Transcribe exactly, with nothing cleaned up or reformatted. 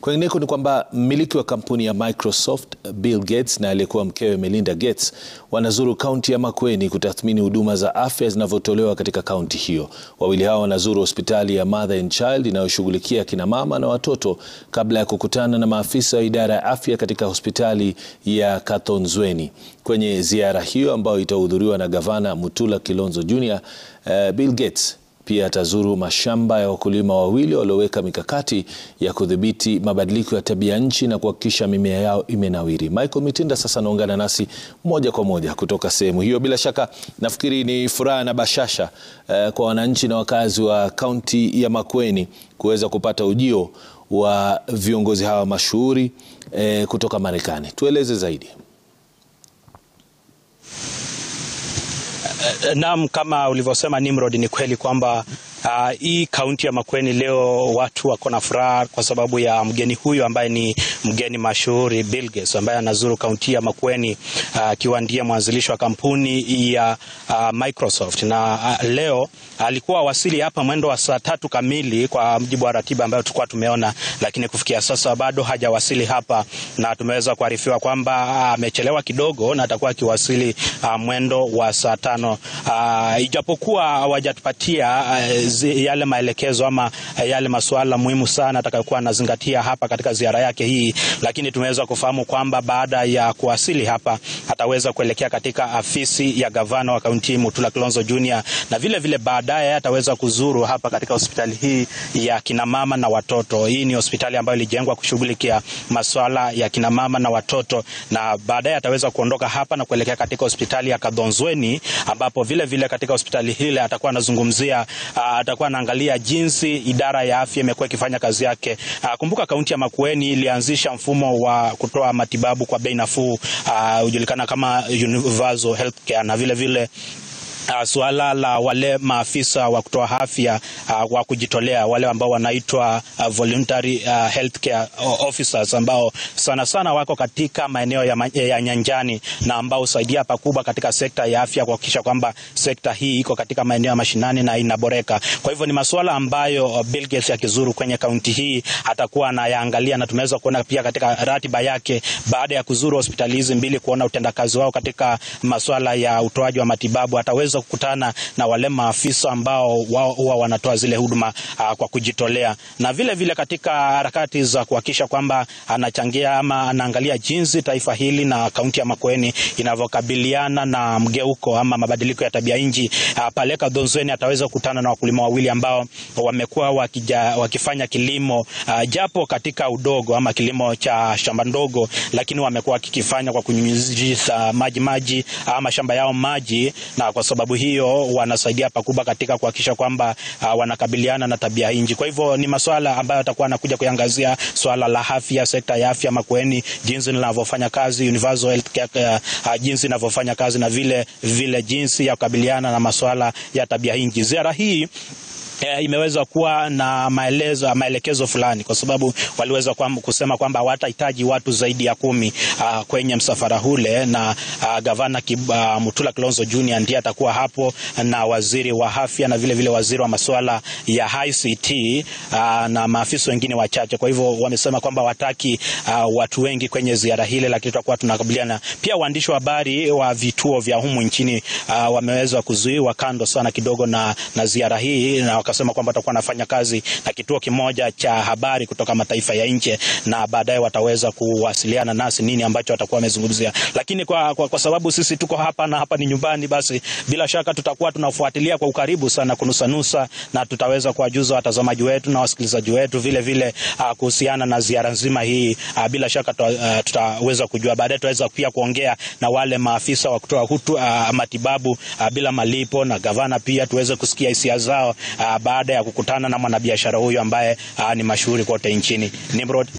Kwenye ni kwamba mmiliki wa kampuni ya Microsoft Bill Gates na aliyekuwa mkewe Melinda Gates wanazuru kaunti ya Makueni kutathmini huduma za afya zinavyotolewa katika kaunti hiyo. Wawili hao wanazuru hospitali ya Mother and Child inayoshughulikia kina mama na watoto kabla ya kukutana na maafisa wa idara ya afya katika hospitali ya Kathonzweni. Kwenye ziara hiyo ambayo itahudhuriwa na gavana Mutula Junior, uh, Bill Gates pia atazuru mashamba ya wakulima wawili walioweka mikakati ya kudhibiti mabadiliko ya tabia nchi na kuhakikisha mimea yao imenawiri. Michael Mitinda sasa anaungana nasi moja kwa moja kutoka sehemu hiyo. Bila shaka nafikiri ni furaha na bashasha uh, kwa wananchi na wakazi wa kaunti ya Makueni kuweza kupata ujio wa viongozi hawa mashuhuri uh, kutoka Marekani. Tueleze zaidi. Naam, kama ulivyosema Nimrod, ni kweli kwamba uh, hii kaunti ya Makueni leo watu wako na furaha kwa sababu ya mgeni huyu ambaye ni mgeni mashuhuri Bill Gates, ambaye anazuru kaunti ya Makueni akiwa uh, ndiye mwanzilishi wa kampuni ya uh, Microsoft. Na uh, leo alikuwa wasili hapa mwendo wa saa tatu kamili kwa mjibu wa ratiba ambayo tulikuwa tumeona, lakini kufikia sasa bado hajawasili hapa, na tumeweza kuarifiwa kwamba amechelewa uh, kidogo na atakuwa akiwasili uh, mwendo wa saa tano. Uh, ijapokuwa hawajatupatia uh, yale maelekezo ama uh, yale masuala muhimu sana atakayokuwa anazingatia hapa katika ziara yake hii, lakini tumeweza kufahamu kwamba baada ya kuwasili hapa ataweza kuelekea katika afisi ya gavana wa kaunti Mutula Junior, na vile vile baadaye ataweza kuzuru hapa katika hospitali hii ya kina mama na watoto. Hii ni hospitali ambayo ilijengwa kushughulikia masuala ya kina mama na watoto, na baadaye ataweza kuondoka hapa na kuelekea katika hospitali ya Kathonzweni, ambapo vile vile katika hospitali hile atakuwa anazungumzia uh, atakuwa anaangalia jinsi idara ya afya imekuwa ikifanya kazi yake. Uh, kumbuka kaunti ya Makueni ilianzisha mfumo wa kutoa matibabu kwa bei nafuu uh, ujulikana kama universal healthcare, na vile vile Uh, suala la wale maafisa wa kutoa afya uh, wa kujitolea, wale ambao wanaitwa uh, voluntary uh, healthcare officers, ambao sana sana wako katika maeneo ya, ma ya nyanjani na ambao husaidia pakubwa katika sekta ya afya kuhakikisha kwamba sekta hii iko katika maeneo ya mashinani na inaboreka. Kwa hivyo ni masuala ambayo uh, Bill Gates akizuru kwenye kaunti hii atakuwa anayaangalia, na tumeweza kuona pia katika ratiba yake baada ya kuzuru hospitali hizi mbili kuona utendakazi wao katika masuala ya utoaji wa matibabu, ataweza kukutana na wale maafisa ambao wao huwa wanatoa zile huduma uh, kwa kujitolea, na vile vile katika harakati za kuhakikisha kwamba anachangia ama anaangalia jinsi taifa hili na kaunti ya Makueni inavyokabiliana na mgeuko ama mabadiliko ya tabia nchi. Uh, pale Kathonzweni ataweza kukutana na wakulima wawili ambao wamekuwa wakifanya kilimo uh, japo katika udogo ama kilimo cha shamba ndogo, lakini wamekuwa wakikifanya kwa kunyunyizia maji maji ama shamba yao maji, na kwa sababu hiyo wanasaidia pakubwa katika kuhakikisha kwamba uh, wanakabiliana na tabia nchi. Kwa hivyo ni masuala ambayo atakuwa anakuja kuangazia swala la afya, sekta ya afya Makueni, jinsi linavyofanya kazi universal healthcare, uh, jinsi inavyofanya kazi, na vile vile jinsi ya kukabiliana na masuala ya tabia nchi. Ziara hii E, imeweza kuwa na maelezo maelekezo fulani, kwa sababu waliweza kwa, kusema kwamba watahitaji watu zaidi ya kumi uh, kwenye msafara ule, na uh, gavana uh, Mutula Junior ndiye atakuwa hapo, na waziri wa afya na vile vile waziri wa masuala ya I C T uh, na maafisa wengine wachache. Kwa hivyo wamesema kwamba wataki uh, watu wengi kwenye ziara hile, lakini tutakuwa tunakabiliana pia. Waandishi wa habari wa vituo vya humu nchini uh, wameweza kuzuiwa kando sana kidogo na, na ziara hii, na wakasema kwamba watakuwa nafanya kazi na kituo kimoja cha habari kutoka mataifa ya nje, na baadaye wataweza kuwasiliana nasi nini ambacho watakuwa wamezungumzia. Lakini kwa, kwa, kwa sababu sisi tuko hapa na hapa ni nyumbani, basi bila shaka tutakuwa tunafuatilia kwa ukaribu sana kunusanusa, na tutaweza kuwajuza watazamaji wetu na wasikilizaji wetu vile vile uh, kuhusiana na ziara nzima hii. Uh, bila shaka tuta, uh, tutaweza kujua baadaye. Tutaweza pia kuongea na wale maafisa wa kutoa hutu uh, matibabu uh, bila malipo, na gavana pia tuweze kusikia hisia zao uh, baada ya kukutana na mwanabiashara huyu ambaye uh, ni mashuhuri kote nchini. Nimrod.